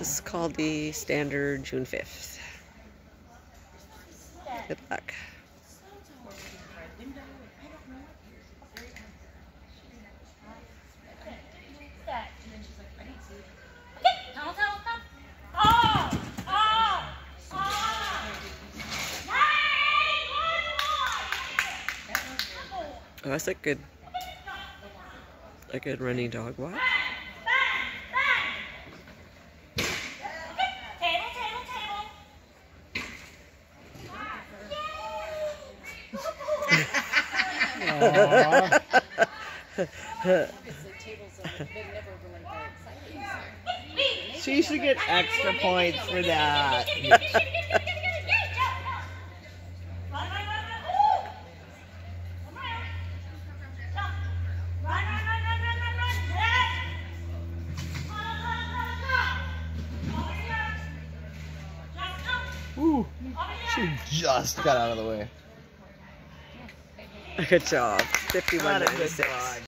This is called the standard June 5th. Good luck. Oh, that's a good running dog. What? She should get extra points for that. Ooh, she just got out of the way. Good job. 51-96.